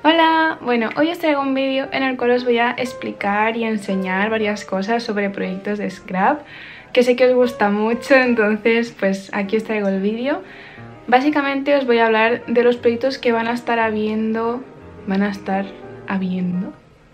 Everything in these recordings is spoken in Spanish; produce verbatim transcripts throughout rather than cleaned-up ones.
Hola, bueno, hoy os traigo un vídeo en el cual os voy a explicar y enseñar varias cosas sobre proyectos de scrap que sé que os gusta mucho, entonces pues aquí os traigo el vídeo. Básicamente os voy a hablar de los proyectos que van a estar habiendo, van a estar habiendo.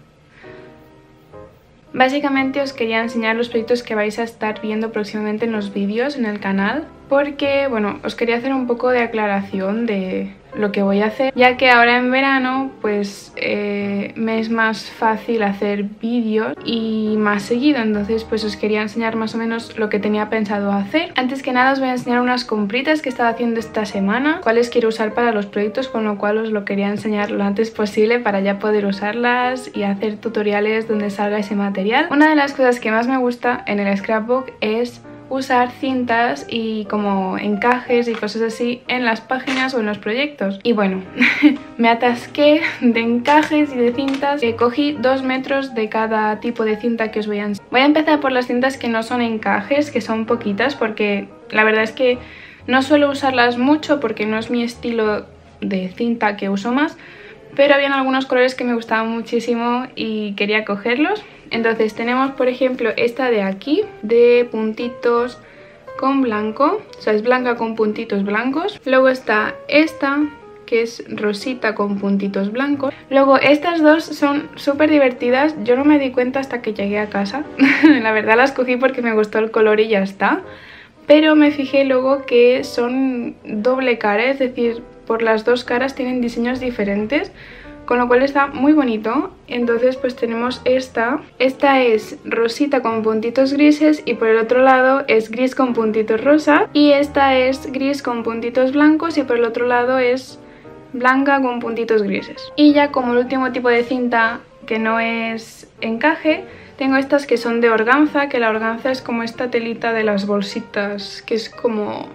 Básicamente os quería enseñar los proyectos que vais a estar viendo próximamente en los vídeos en el canal, porque bueno, os quería hacer un poco de aclaración de lo que voy a hacer, ya que ahora en verano pues eh, me es más fácil hacer vídeos y más seguido, entonces pues os quería enseñar más o menos lo que tenía pensado hacer. Antes que nada os voy a enseñar unas compritas que he estado haciendo esta semana, cuáles quiero usar para los proyectos, con lo cual os lo quería enseñar lo antes posible para ya poder usarlas y hacer tutoriales donde salga ese material. Una de las cosas que más me gusta en el scrapbook es usar cintas y como encajes y cosas así en las páginas o en los proyectos. Y bueno, me atasqué de encajes y de cintas. Eh, cogí dos metros de cada tipo de cinta que os voy a enseñar. Voy a empezar por las cintas que no son encajes, que son poquitas, porque la verdad es que no suelo usarlas mucho porque no es mi estilo de cinta que uso más, pero habían algunos colores que me gustaban muchísimo y quería cogerlos. Entonces tenemos por ejemplo esta de aquí, de puntitos con blanco, o sea es blanca con puntitos blancos. Luego está esta, que es rosita con puntitos blancos. Luego estas dos son súper divertidas, yo no me di cuenta hasta que llegué a casa. La verdad las cogí porque me gustó el color y ya está. Pero me fijé luego que son doble cara, es decir, por las dos caras tienen diseños diferentes, con lo cual está muy bonito. Entonces pues tenemos esta, esta es rosita con puntitos grises y por el otro lado es gris con puntitos rosa, y esta es gris con puntitos blancos y por el otro lado es blanca con puntitos grises. Y ya como el último tipo de cinta que no es encaje, tengo estas que son de organza, que la organza es como esta telita de las bolsitas, que es como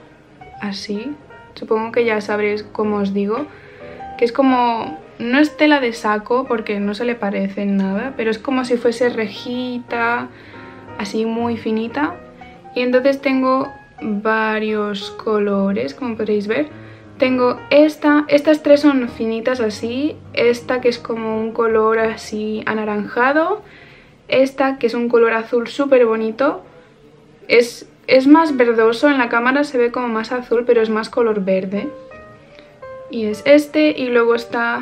así, supongo que ya sabréis cómo os digo, que es como, no es tela de saco porque no se le parece en nada, pero es como si fuese rejita, así muy finita. Y entonces tengo varios colores, como podéis ver. Tengo esta, estas tres son finitas así, esta que es como un color así anaranjado, esta que es un color azul súper bonito, es, es más verdoso, en la cámara se ve como más azul pero es más color verde. Y es este, y luego está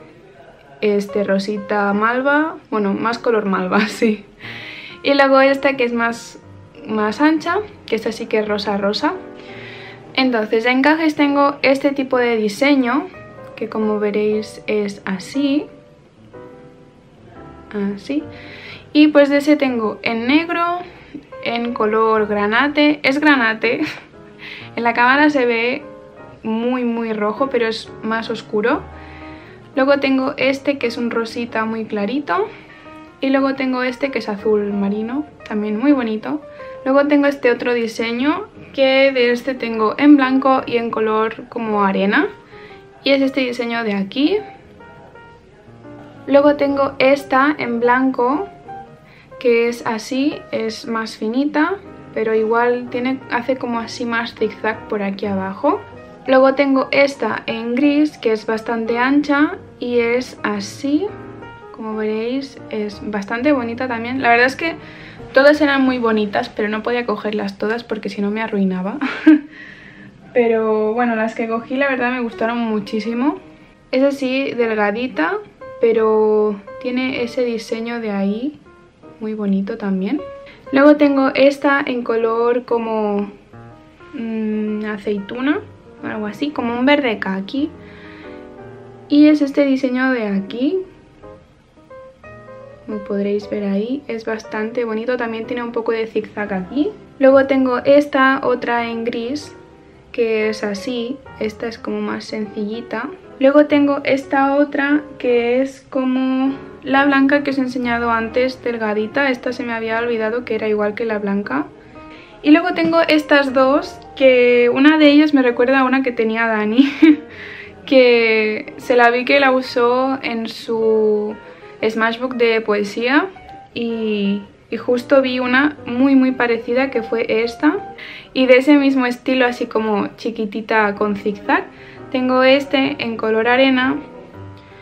este rosita malva, bueno, más color malva, sí. Y luego esta que es más, más ancha, que esta sí que es rosa rosa. Entonces de encajes tengo este tipo de diseño, que como veréis es así, así. Y pues de ese tengo en negro, en color granate, es granate, en la cámara se ve muy muy rojo pero es más oscuro. Luego tengo este que es un rosita muy clarito, y luego tengo este que es azul marino, también muy bonito. Luego tengo este otro diseño, que de este tengo en blanco y en color como arena, y es este diseño de aquí. Luego tengo esta en blanco, que es así, es más finita, pero igual tiene, hace como así más zigzag por aquí abajo. Luego tengo esta en gris, que es bastante ancha y es así, como veréis, es bastante bonita también. La verdad es que todas eran muy bonitas, pero no podía cogerlas todas porque si no me arruinaba. Pero bueno, las que cogí la verdad me gustaron muchísimo. Es así, delgadita, pero tiene ese diseño de ahí, muy bonito también. Luego tengo esta en color como mmm, aceituna, algo así, como un verde caqui, y es este diseño de aquí, como podréis ver ahí, es bastante bonito, también tiene un poco de zigzag aquí. Luego tengo esta otra en gris, que es así, esta es como más sencillita. Luego tengo esta otra que es como la blanca que os he enseñado antes, delgadita, esta se me había olvidado que era igual que la blanca. Y luego tengo estas dos, que una de ellas me recuerda a una que tenía Dani, que se la vi que la usó en su Smashbook de poesía y, y justo vi una muy muy parecida que fue esta. Y de ese mismo estilo, así como chiquitita con zigzag, tengo este en color arena,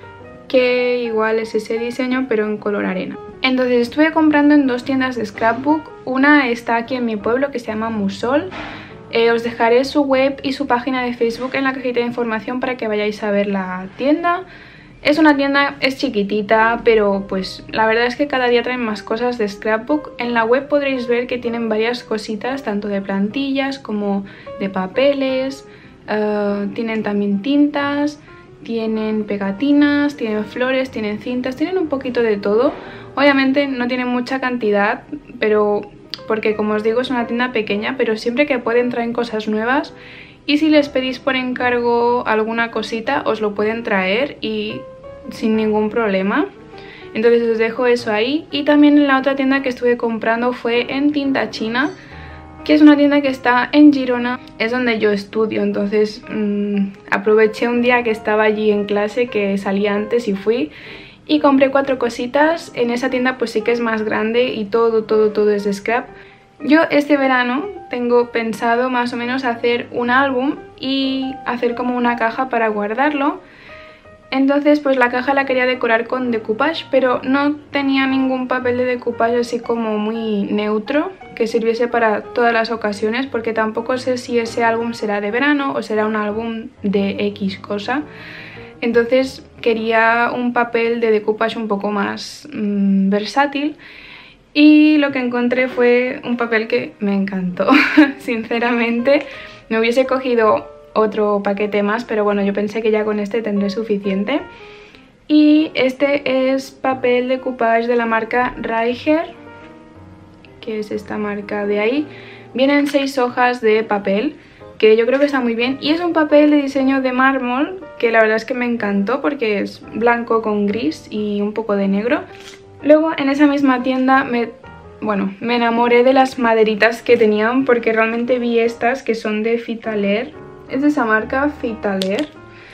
que igual es ese diseño pero en color arena. Entonces estuve comprando en dos tiendas de scrapbook. Una está aquí en mi pueblo, que se llama Musol. Eh, os dejaré su web y su página de Facebook en la cajita de información para que vayáis a ver la tienda. Es una tienda, es chiquitita, pero pues la verdad es que cada día traen más cosas de scrapbook. En la web podréis ver que tienen varias cositas, tanto de plantillas como de papeles. Uh, tienen también tintas, tienen pegatinas, tienen flores, tienen cintas, tienen un poquito de todo. Obviamente no tienen mucha cantidad, pero porque como os digo es una tienda pequeña, pero siempre que pueden traen cosas nuevas. Y si les pedís por encargo alguna cosita, os lo pueden traer y sin ningún problema. Entonces os dejo eso ahí. Y también en la otra tienda que estuve comprando fue en Tinta China, que es una tienda que está en Girona, es donde yo estudio. Entonces mmm, aproveché un día que estaba allí en clase, que salí antes y fui. Y compré cuatro cositas. En esa tienda pues sí que es más grande y todo, todo, todo es de scrap. Yo este verano tengo pensado más o menos hacer un álbum y hacer como una caja para guardarlo. Entonces pues la caja la quería decorar con decoupage, pero no tenía ningún papel de decoupage así como muy neutro que sirviese para todas las ocasiones, porque tampoco sé si ese álbum será de verano o será un álbum de X cosa. Entonces quería un papel de decoupage un poco más mmm, versátil. Y lo que encontré fue un papel que me encantó, sinceramente. Me hubiese cogido otro paquete más, pero bueno, yo pensé que ya con este tendré suficiente. Y este es papel de decoupage de la marca Reiger, que es esta marca de ahí. Vienen seis hojas de papel, que yo creo que está muy bien. Y es un papel de diseño de mármol, que la verdad es que me encantó porque es blanco con gris y un poco de negro. Luego en esa misma tienda me, bueno, me enamoré de las maderitas que tenían, porque realmente vi estas que son de Fitaler. Es de esa marca, Fitaler.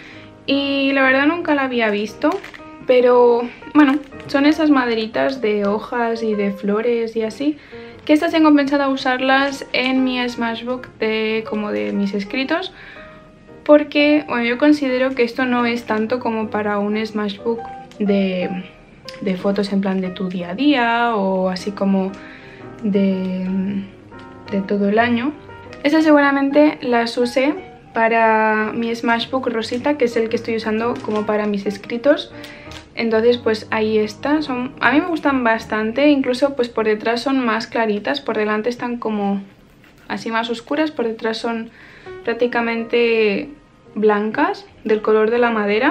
Y la verdad nunca la había visto, pero bueno, son esas maderitas de hojas y de flores y así, que estas tengo pensado usarlas en mi Smashbook de, como de mis escritos, porque bueno, yo considero que esto no es tanto como para un Smashbook de... de fotos en plan de tu día a día o así como de, de todo el año. Estas seguramente las usé para mi Smashbook rosita, que es el que estoy usando como para mis escritos. Entonces pues ahí está. Son, a mí me gustan bastante, incluso pues por detrás son más claritas, por delante están como así más oscuras, por detrás son prácticamente blancas del color de la madera.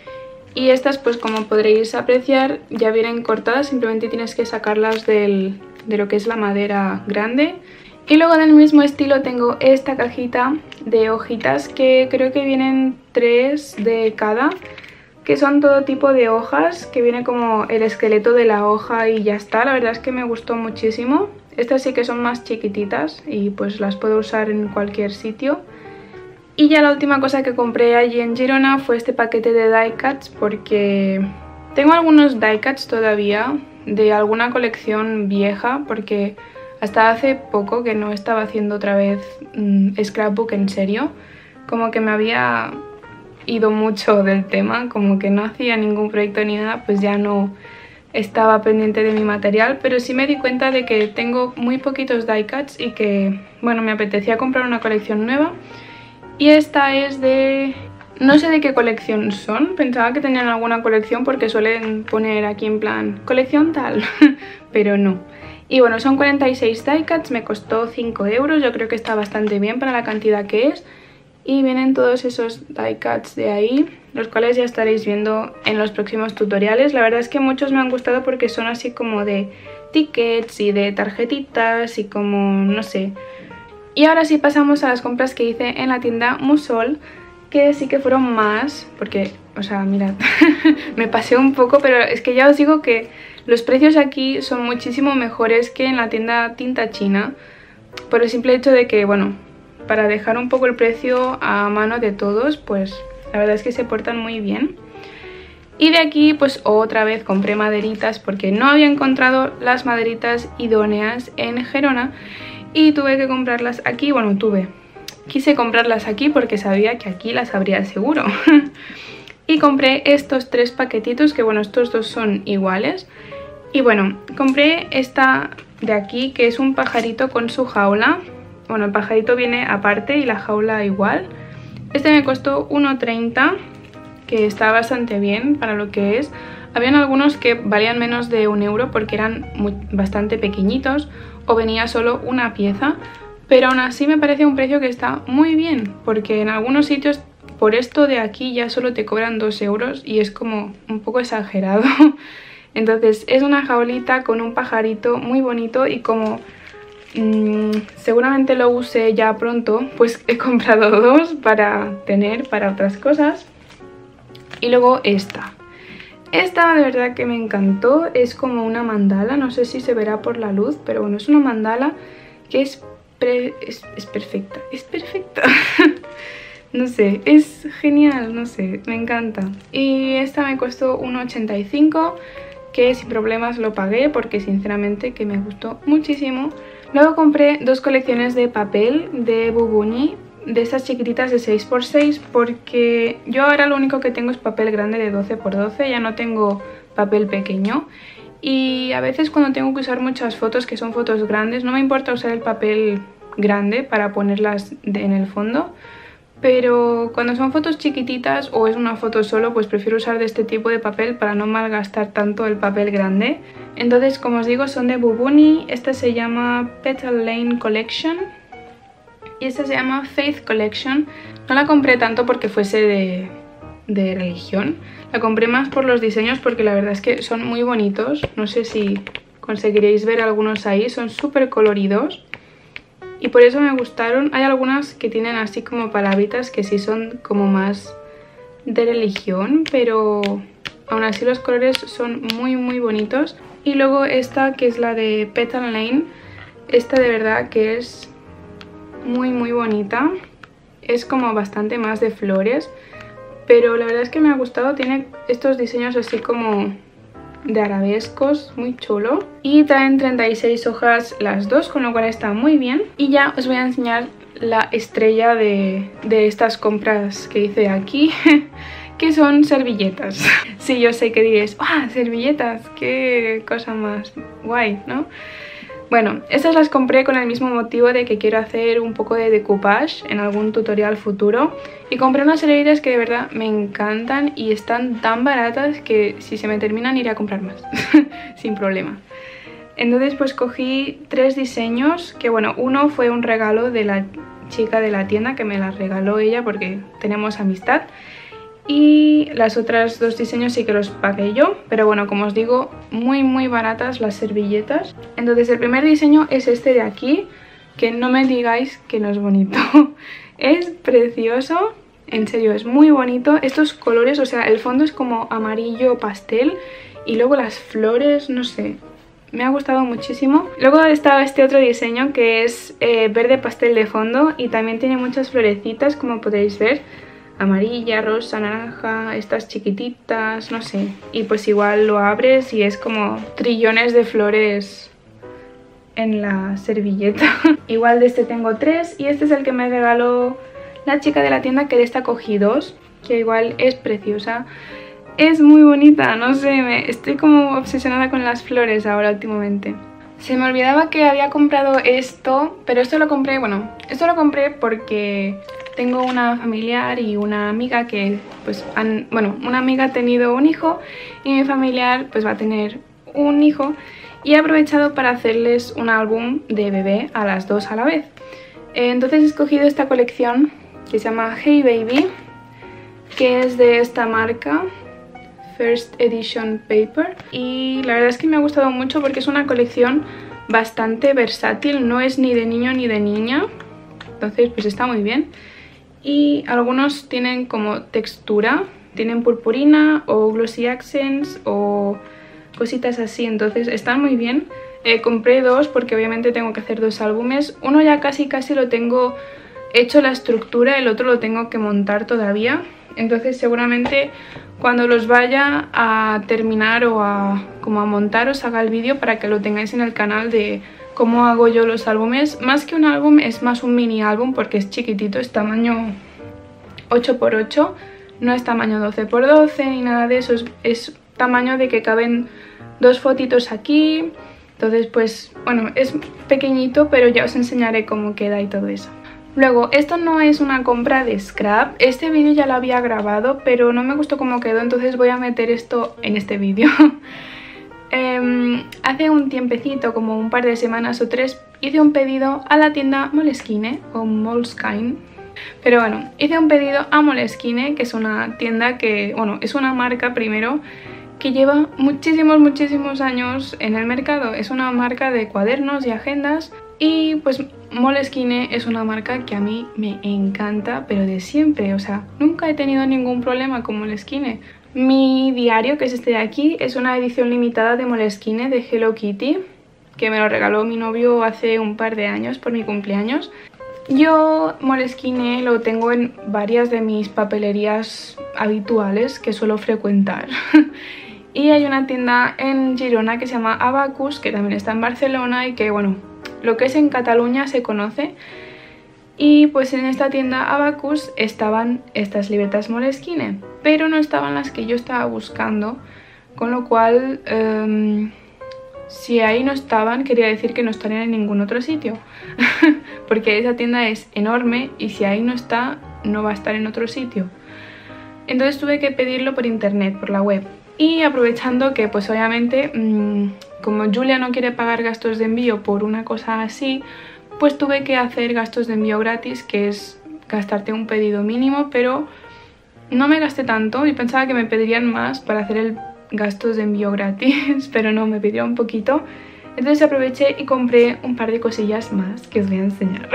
Y estas pues como podréis apreciar ya vienen cortadas, simplemente tienes que sacarlas del, de lo que es la madera grande. Y luego del mismo estilo tengo esta cajita de hojitas, que creo que vienen tres de cada, que son todo tipo de hojas, que viene como el esqueleto de la hoja y ya está. La verdad es que me gustó muchísimo. Estas sí que son más chiquititas y pues las puedo usar en cualquier sitio. Y ya la última cosa que compré allí en Girona fue este paquete de die cuts, porque tengo algunos die cuts todavía de alguna colección vieja, porque hasta hace poco que no estaba haciendo otra vez mmm, scrapbook en serio, como que me había ido mucho del tema, como que no hacía ningún proyecto ni nada, pues ya no estaba pendiente de mi material, pero sí me di cuenta de que tengo muy poquitos die cuts y que, bueno, me apetecía comprar una colección nueva. Y esta es de... no sé de qué colección son, pensaba que tenían alguna colección porque suelen poner aquí en plan colección tal, pero no. Y bueno, son cuarenta y seis die cuts, me costó cinco euros, yo creo que está bastante bien para la cantidad que es. Y vienen todos esos die cuts de ahí, los cuales ya estaréis viendo en los próximos tutoriales. La verdad es que muchos me han gustado porque son así como de tickets y de tarjetitas y como, no sé... Y ahora sí pasamos a las compras que hice en la tienda Musol, que sí que fueron más, porque, o sea, mirad, me pasé un poco, pero es que ya os digo que los precios aquí son muchísimo mejores que en la tienda Tinta China, por el simple hecho de que, bueno, para dejar un poco el precio a mano de todos, pues la verdad es que se portan muy bien. Y de aquí pues otra vez compré maderitas porque no había encontrado las maderitas idóneas en Gerona y tuve que comprarlas aquí. Bueno, tuve, quise comprarlas aquí porque sabía que aquí las habría seguro. Y compré estos tres paquetitos, que bueno, estos dos son iguales. Y bueno, compré esta de aquí, que es un pajarito con su jaula. Bueno, el pajarito viene aparte y la jaula igual. Este me costó uno treinta, que está bastante bien para lo que es. Habían algunos que valían menos de un euro porque eran muy, bastante pequeñitos o venía solo una pieza. Pero aún así me parece un precio que está muy bien, porque en algunos sitios por esto de aquí ya solo te cobran dos euros y es como un poco exagerado. Entonces es una jaulita con un pajarito muy bonito y como mmm, seguramente lo use ya pronto, pues he comprado dos para tener para otras cosas. Y luego esta. Esta de verdad que me encantó, es como una mandala, no sé si se verá por la luz, pero bueno, es una mandala que es, pre es, es perfecta, es perfecta. No sé, es genial, no sé, me encanta. Y esta me costó uno ochenta y cinco, que sin problemas lo pagué porque sinceramente que me gustó muchísimo. Luego compré dos colecciones de papel de Bubuni, de estas chiquititas de seis por seis, porque yo ahora lo único que tengo es papel grande de doce por doce, ya no tengo papel pequeño. Y a veces cuando tengo que usar muchas fotos, que son fotos grandes, no me importa usar el papel grande para ponerlas de, en el fondo. Pero cuando son fotos chiquititas o es una foto solo, pues prefiero usar de este tipo de papel para no malgastar tanto el papel grande. Entonces, como os digo, son de Bubuni. Esta se llama Petal Lane Collection y esta se llama Faith Collection. No la compré tanto porque fuese de, de religión. La compré más por los diseños porque la verdad es que son muy bonitos. No sé si conseguiréis ver algunos ahí. Son súper coloridos. Y por eso me gustaron. Hay algunas que tienen así como palabritas que sí son como más de religión, pero aún así los colores son muy muy bonitos. Y luego esta, que es la de Petal Lane. Esta de verdad que es muy muy bonita. Es como bastante más de flores, pero la verdad es que me ha gustado. Tiene estos diseños así como de arabescos, muy chulo. Y traen treinta y seis hojas las dos, con lo cual está muy bien. Y ya os voy a enseñar la estrella de, de estas compras que hice aquí, que son servilletas. Sí, yo sé que diréis, ¡ah, servilletas! ¡Qué cosa más guay!, ¿no? Bueno, estas las compré con el mismo motivo de que quiero hacer un poco de decoupage en algún tutorial futuro. Y compré unas servilletas que de verdad me encantan y están tan baratas que si se me terminan iré a comprar más, sin problema. Entonces pues cogí tres diseños, que bueno, uno fue un regalo de la chica de la tienda que me las regaló ella porque tenemos amistad. Y las otras dos diseños sí que los pagué yo, pero bueno, como os digo, muy muy baratas las servilletas. Entonces el primer diseño es este de aquí, que no me digáis que no es bonito. Es precioso, en serio, es muy bonito. Estos colores, o sea, el fondo es como amarillo pastel y luego las flores, no sé, me ha gustado muchísimo. Luego está este otro diseño que es eh, verde pastel de fondo y también tiene muchas florecitas, como podéis ver. Amarilla, rosa, naranja, estas chiquititas, no sé. Y pues igual lo abres y es como trillones de flores en la servilleta. Igual de este tengo tres y este es el que me regaló la chica de la tienda, que de esta cogí dos, que igual es preciosa. Es muy bonita, no sé, me, estoy como obsesionada con las flores ahora últimamente. Se me olvidaba que había comprado esto, pero esto lo compré, bueno, esto lo compré porque tengo una familiar y una amiga que, pues, han, bueno, una amiga ha tenido un hijo y mi familiar, pues, va a tener un hijo. Y he aprovechado para hacerles un álbum de bebé a las dos a la vez. Entonces he escogido esta colección que se llama Hey Baby, que es de esta marca, First Edition Paper. Y la verdad es que me ha gustado mucho porque es una colección bastante versátil, no es ni de niño ni de niña. Entonces, pues está muy bien. Y algunos tienen como textura, tienen purpurina o glossy accents o cositas así, entonces están muy bien. Eh, compré dos porque obviamente tengo que hacer dos álbumes. Uno ya casi casi lo tengo hecho la estructura, el otro lo tengo que montar todavía. Entonces seguramente cuando los vaya a terminar o a, como a montar os haga el vídeo para que lo tengáis en el canal de cómo hago yo los álbumes. Más que un álbum es más un mini álbum porque es chiquitito, es tamaño ocho por ocho. no es tamaño doce por doce ni nada de eso, es, es tamaño de que caben dos fotitos aquí. Entonces pues bueno, es pequeñito, pero ya os enseñaré cómo queda y todo eso. Luego, esto no es una compra de scrap, este vídeo ya lo había grabado, pero no me gustó cómo quedó, entonces voy a meter esto en este vídeo. eh, hace un tiempecito, como un par de semanas o tres, hice un pedido a la tienda Moleskine o Moleskine. Pero bueno, hice un pedido a Moleskine, que es una tienda que, bueno, es una marca primero que lleva muchísimos, muchísimos años en el mercado. Es una marca de cuadernos y agendas y pues Moleskine es una marca que a mí me encanta, pero de siempre, o sea, nunca he tenido ningún problema con Moleskine. Mi diario, que es este de aquí, es una edición limitada de Moleskine de Hello Kitty, que me lo regaló mi novio hace un par de años por mi cumpleaños. Yo Moleskine lo tengo en varias de mis papelerías habituales que suelo frecuentar. Y hay una tienda en Girona que se llama Abacus, que también está en Barcelona y que, bueno, lo que es en Cataluña se conoce. Y pues en esta tienda Abacus estaban estas libretas Moleskine, pero no estaban las que yo estaba buscando, con lo cual um, si ahí no estaban quería decir que no estarían en ningún otro sitio. Porque esa tienda es enorme y si ahí no está, no va a estar en otro sitio. Entonces tuve que pedirlo por internet, por la web. Y aprovechando que pues obviamente mmm, como Julia no quiere pagar gastos de envío por una cosa así, pues tuve que hacer gastos de envío gratis, que es gastarte un pedido mínimo, pero no me gasté tanto y pensaba que me pedirían más para hacer el gastos de envío gratis, pero no, me pidieron un poquito. Entonces aproveché y compré un par de cosillas más que os voy a enseñar.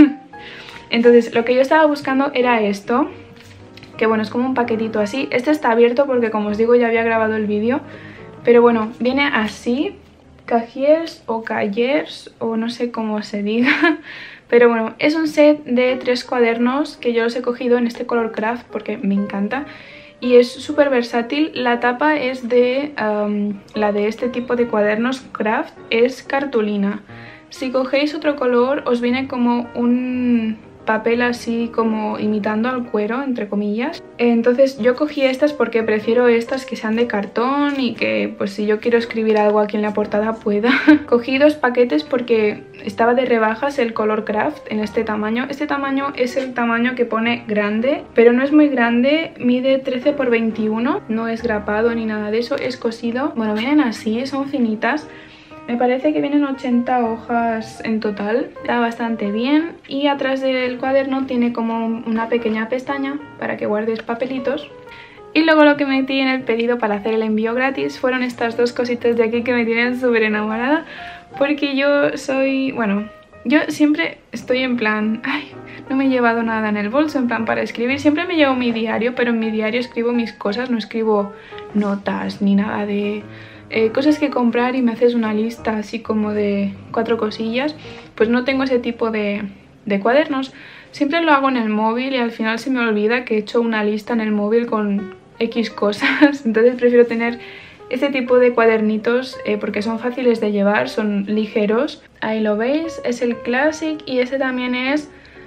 Entonces lo que yo estaba buscando era esto, que bueno, es como un paquetito así. Este está abierto porque, como os digo, ya había grabado el vídeo, pero bueno, viene así, cahiers o cahiers o no sé cómo se diga, pero bueno, es un set de tres cuadernos que yo los he cogido en este color craft porque me encanta y es súper versátil. La tapa es de um, la de este tipo de cuadernos craft, es cartulina. Si cogéis otro color os viene como un papel así como imitando al cuero, entre comillas. Entonces yo cogí estas porque prefiero estas que sean de cartón y que pues si yo quiero escribir algo aquí en la portada pueda. Cogí dos paquetes porque estaba de rebajas el color craft en este tamaño. Este tamaño es el tamaño que pone grande, pero no es muy grande, mide trece por veintiuno, no es grapado ni nada de eso, es cosido. Bueno, vienen así, son finitas. Me parece que vienen ochenta hojas en total, está bastante bien y atrás del cuaderno tiene como una pequeña pestaña para que guardes papelitos. Y luego lo que metí en el pedido para hacer el envío gratis fueron estas dos cositas de aquí que me tienen súper enamorada, porque yo soy, bueno, yo siempre estoy en plan, ay, no me he llevado nada en el bolso, en plan para escribir, siempre me llevo mi diario, pero en mi diario escribo mis cosas, no escribo notas ni nada de... Eh, cosas que comprar y me haces una lista así como de cuatro cosillas. Pues no tengo ese tipo de, de cuadernos. Siempre lo hago en el móvil y al final se me olvida que he hecho una lista en el móvil con X cosas. Entonces prefiero tener este tipo de cuadernitos eh, porque son fáciles de llevar, son ligeros. Ahí lo veis, es el Classic y este también es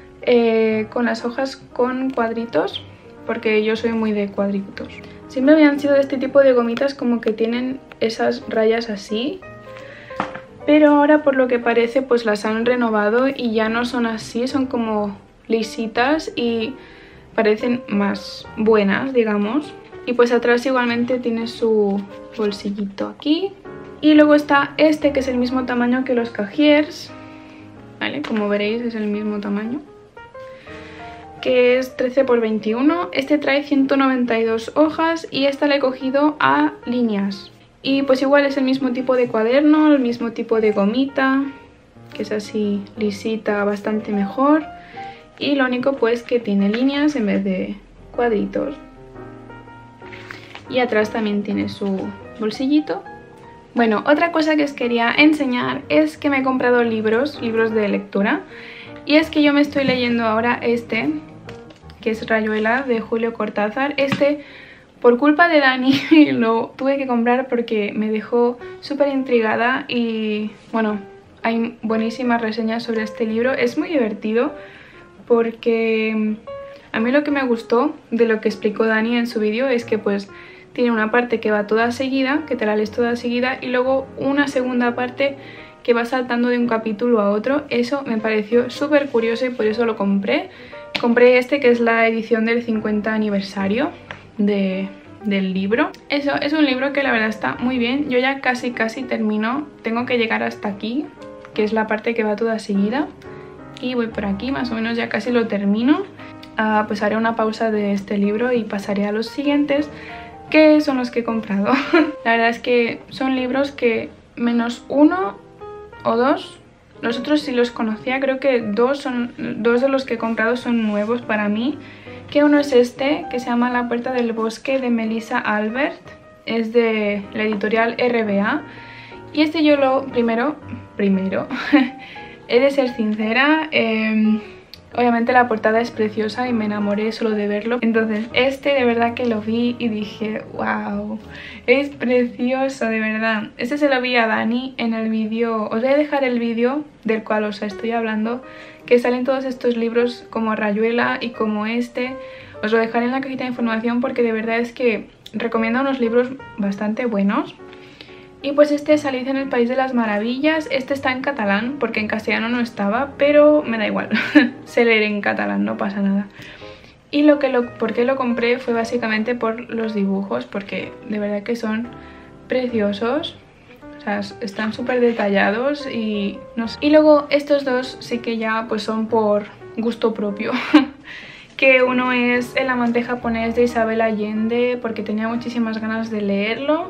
eh, con las hojas con cuadritos, porque yo soy muy de cuadritos. Siempre habían sido de este tipo de gomitas como que tienen esas rayas así, pero ahora por lo que parece pues las han renovado y ya no son así, son como lisitas y parecen más buenas, digamos. Y pues atrás igualmente tiene su bolsillito aquí. Y luego está este que es el mismo tamaño que los cahiers, ¿vale? Como veréis es el mismo tamaño, que es trece por veintiuno. Este trae ciento noventa y dos hojas y esta la he cogido a líneas. Y pues igual es el mismo tipo de cuaderno, el mismo tipo de gomita, que es así lisita, bastante mejor. Y lo único pues que tiene líneas en vez de cuadritos. Y atrás también tiene su bolsillito. Bueno, otra cosa que os quería enseñar es que me he comprado libros, libros de lectura. Y es que yo me estoy leyendo ahora este, que es Rayuela, de Julio Cortázar. Este, por culpa de Dani, lo tuve que comprar porque me dejó súper intrigada y, bueno, hay buenísimas reseñas sobre este libro. Es muy divertido porque A mí lo que me gustó de lo que explicó Dani en su vídeo es que pues tiene una parte que va toda seguida, que te la lees toda seguida, y luego una segunda parte que va saltando de un capítulo a otro. Eso me pareció súper curioso y por eso lo compré. Compré este, que es la edición del cincuenta aniversario de, del libro. Eso es un libro que la verdad está muy bien. Yo ya casi casi termino, tengo que llegar hasta aquí, que es la parte que va toda seguida, y voy por aquí, más o menos ya casi lo termino. Uh, pues haré una pausa de este libro y pasaré a los siguientes, que son los que he comprado. La verdad es que son libros que menos uno o dos, los otros sí los conocía, creo que dos, son, dos de los que he comprado son nuevos para mí, que uno es este, que se llama La puerta del bosque, de Melissa Albert, es de la editorial R B A, y este yo lo primero, primero, he de ser sincera, eh, obviamente la portada es preciosa y me enamoré solo de verlo. Entonces este de verdad que lo vi y dije, wow, es precioso, de verdad. Este se lo vi a Dani en el vídeo, os voy a dejar el vídeo del cual os estoy hablando, que salen todos estos libros como Rayuela y como este. Os lo dejaré en la cajita de información porque de verdad es que recomiendo unos libros bastante buenos. Y pues este es Alicia en el País de las Maravillas. Este está en catalán porque en castellano no estaba, pero me da igual. Sé leer en catalán, no pasa nada. Y lo que lo, por qué lo compré fue básicamente por los dibujos, porque de verdad que son preciosos. O sea, están súper detallados y no sé. Y luego estos dos sí que ya pues son por gusto propio. Que uno es El amante japonés de Isabel Allende, porque tenía muchísimas ganas de leerlo.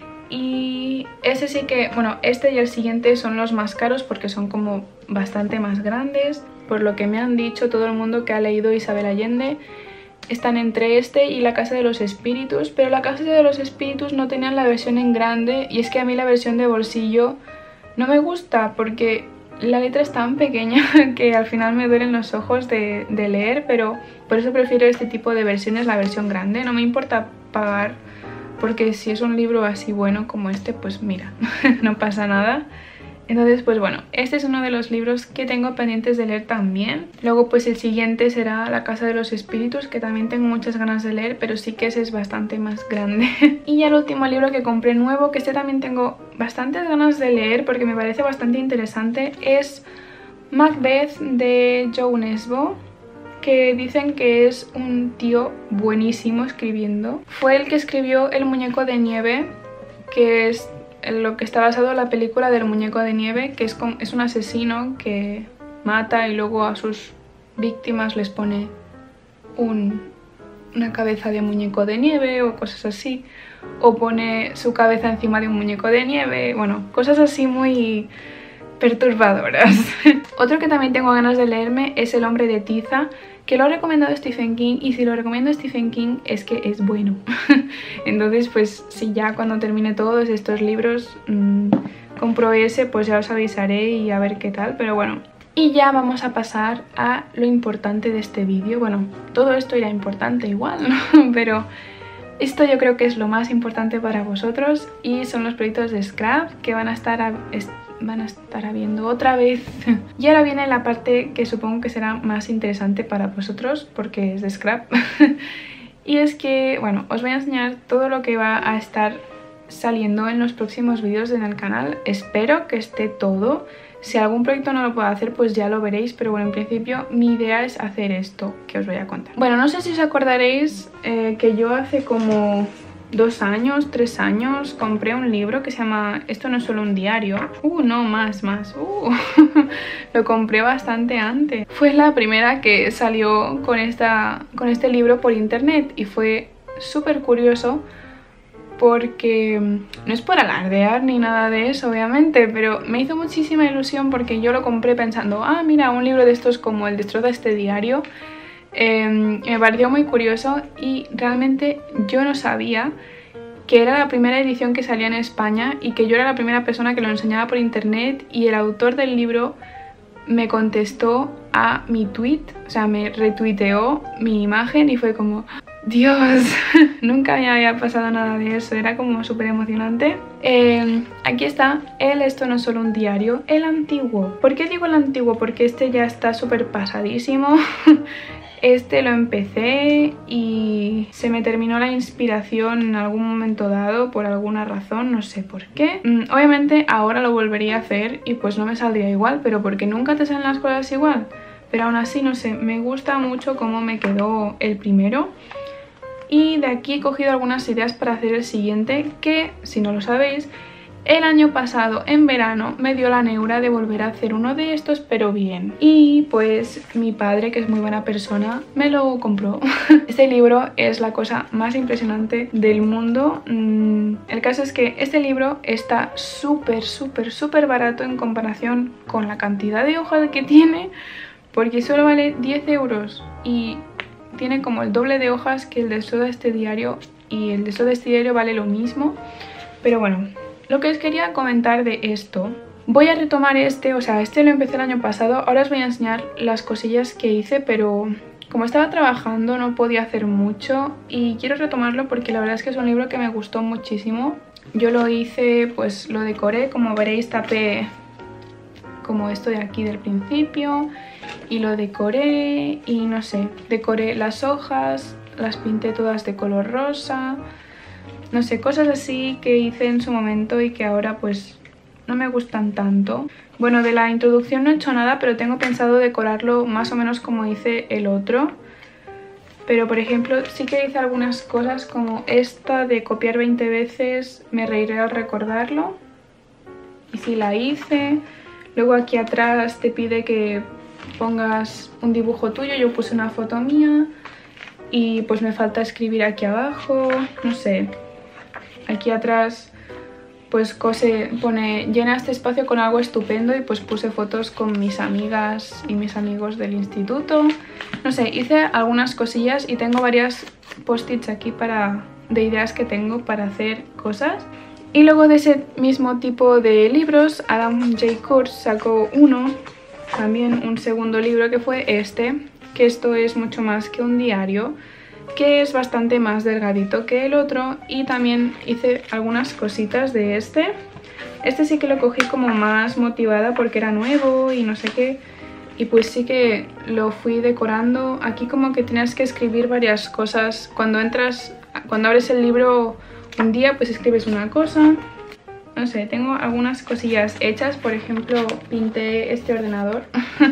Y ese sí que, bueno, este y el siguiente son los más caros porque son como bastante más grandes. Por lo que me han dicho todo el mundo que ha leído Isabel Allende, están entre este y La casa de los espíritus. Pero La casa de los espíritus no tenían la versión en grande, y es que a mí la versión de bolsillo no me gusta porque la letra es tan pequeña que al final me duelen los ojos de, de leer. Pero por eso prefiero este tipo de versiones, la versión grande. No me importa pagar, porque si es un libro así bueno como este, pues mira, no pasa nada. Entonces pues bueno, este es uno de los libros que tengo pendientes de leer también. Luego pues el siguiente será La casa de los espíritus, que también tengo muchas ganas de leer, pero sí que ese es bastante más grande. Y ya el último libro que compré nuevo, que este también tengo bastantes ganas de leer porque me parece bastante interesante, es Macbeth de Joe Nesbo, que dicen que es un tío buenísimo escribiendo. Fue el que escribió El muñeco de nieve, que es lo que está basado en la película del muñeco de nieve, que es, con, es un asesino que mata y luego a sus víctimas les pone un, una cabeza de muñeco de nieve o cosas así, o pone su cabeza encima de un muñeco de nieve, bueno, cosas así muy perturbadoras. Otro que también tengo ganas de leerme es El hombre de tiza, que lo ha recomendado Stephen King, y si lo recomiendo Stephen King es que es bueno. Entonces pues si ya cuando termine todos estos libros mmm, compro ese, pues ya os avisaré y a ver qué tal. Pero bueno, y ya vamos a pasar a lo importante de este vídeo. Bueno, todo esto era importante igual, ¿no? Pero esto yo creo que es lo más importante para vosotros, y son los proyectos de Scrap que van a estar a, van a estar viendo otra vez. Y ahora viene la parte que supongo que será más interesante para vosotros porque es de Scrap. Y es que, bueno, os voy a enseñar todo lo que va a estar saliendo en los próximos vídeos en el canal. Espero que esté todo. Si algún proyecto no lo puedo hacer, pues ya lo veréis, pero bueno, en principio mi idea es hacer esto que os voy a contar. Bueno, no sé si os acordaréis eh, que yo hace como dos años, tres años, compré un libro que se llama Esto no es solo un diario. Uh, no, más, más. Uh, lo compré bastante antes. Fue la primera que salió con, esta, con este libro por internet y fue súper curioso porque no es por alardear ni nada de eso, obviamente, pero me hizo muchísima ilusión porque yo lo compré pensando, ah, mira, un libro de estos como el Destroza este diario. Eh, me pareció muy curioso y realmente yo no sabía que era la primera edición que salía en España y que yo era la primera persona que lo enseñaba por internet, y el autor del libro me contestó a mi tweet, o sea, me retuiteó mi imagen y fue como, Dios, nunca me había pasado nada de eso, era como súper emocionante. Eh, aquí está el Esto no es solo un diario, el antiguo. ¿Por qué digo el antiguo? Porque este ya está súper pasadísimo. Este lo empecé y se me terminó la inspiración en algún momento dado por alguna razón, no sé por qué. Mm, obviamente ahora lo volvería a hacer y pues no me saldría igual, pero porque nunca te salen las cosas igual. Pero aún así, no sé, me gusta mucho cómo me quedó el primero. Y de aquí he cogido algunas ideas para hacer el siguiente, que si no lo sabéis, el año pasado en verano me dio la neura de volver a hacer uno de estos, pero bien. Y pues mi padre, que es muy buena persona, me lo compró. Este libro es la cosa más impresionante del mundo. El caso es que este libro está súper, súper, súper barato en comparación con la cantidad de hojas que tiene, porque solo vale diez euros y tiene como el doble de hojas que el de Soda este diario, y el de Soda este diario vale lo mismo. Pero bueno, lo que os quería comentar de esto, voy a retomar este, o sea, este lo empecé el año pasado. Ahora os voy a enseñar las cosillas que hice, pero como estaba trabajando no podía hacer mucho y quiero retomarlo porque la verdad es que es un libro que me gustó muchísimo. Yo lo hice, pues lo decoré, como veréis tapé como esto de aquí del principio y lo decoré y no sé, decoré las hojas, las pinté todas de color rosa, no sé, cosas así que hice en su momento y que ahora pues no me gustan tanto. Bueno, de la introducción no he hecho nada, pero tengo pensado decorarlo más o menos como hice el otro. Pero por ejemplo sí que hice algunas cosas como esta de copiar veinte veces, me reiré al recordarlo. Y sí la hice. Luego aquí atrás te pide que pongas un dibujo tuyo, yo puse una foto mía y pues me falta escribir aquí abajo, no sé. Aquí atrás pues cose, pone llena este espacio con algo estupendo y pues puse fotos con mis amigas y mis amigos del instituto. No sé, hice algunas cosillas y tengo varias post-its aquí para, de ideas que tengo para hacer cosas. Y luego de ese mismo tipo de libros, Adam J. Kurtz sacó uno, también un segundo libro, que fue este, que esto es mucho más que un diario, que es bastante más delgadito que el otro, y también hice algunas cositas de este. Este sí que lo cogí como más motivada porque era nuevo y no sé qué, y pues sí que lo fui decorando. Aquí como que tienes que escribir varias cosas. Cuando entras, cuando abres el libro un día, pues escribes una cosa. No sé, tengo algunas cosillas hechas. Por ejemplo, pinté este ordenador.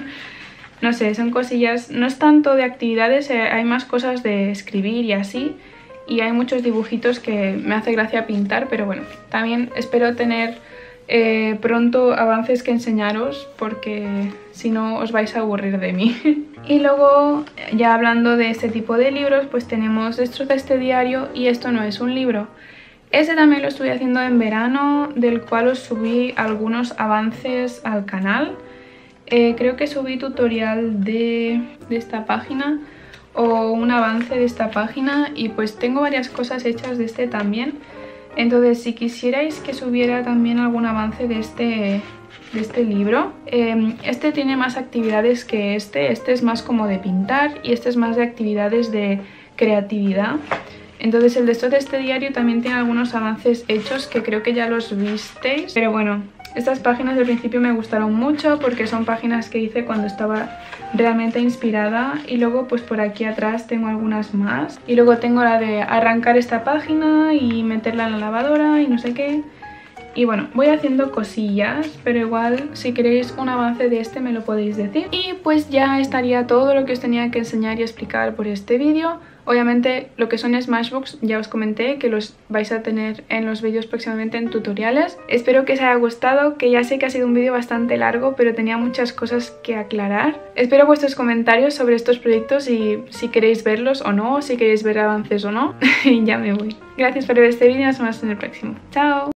No sé, son cosillas, no es tanto de actividades, eh, hay más cosas de escribir y así. Y hay muchos dibujitos que me hace gracia pintar, pero bueno, también espero tener eh, pronto avances que enseñaros, porque si no os vais a aburrir de mí. Y luego, ya hablando de este tipo de libros, pues tenemos estos de este diario, y esto no es un libro. Este también lo estuve haciendo en verano, del cual os subí algunos avances al canal. Eh, creo que subí tutorial de, de esta página o un avance de esta página, y pues tengo varias cosas hechas de este también. Entonces si quisierais que subiera también algún avance de este, de este libro, eh, este tiene más actividades que este. Este es más como de pintar y este es más de actividades de creatividad. Entonces el de esto de este diario también tiene algunos avances hechos que creo que ya los visteis. Pero bueno, estas páginas del principio me gustaron mucho porque son páginas que hice cuando estaba realmente inspirada. Y luego pues por aquí atrás tengo algunas más. Y luego tengo la de arrancar esta página y meterla en la lavadora y no sé qué. Y bueno, voy haciendo cosillas, pero igual si queréis un avance de este me lo podéis decir. Y pues ya estaría todo lo que os tenía que enseñar y explicar por este vídeo. Obviamente lo que son Smashbox ya os comenté que los vais a tener en los vídeos próximamente en tutoriales. Espero que os haya gustado, que ya sé que ha sido un vídeo bastante largo, pero tenía muchas cosas que aclarar. Espero vuestros comentarios sobre estos proyectos y si queréis verlos o no, si queréis ver avances o no. Y ya me voy. Gracias por ver este vídeo y nos vemos en el próximo. ¡Chao!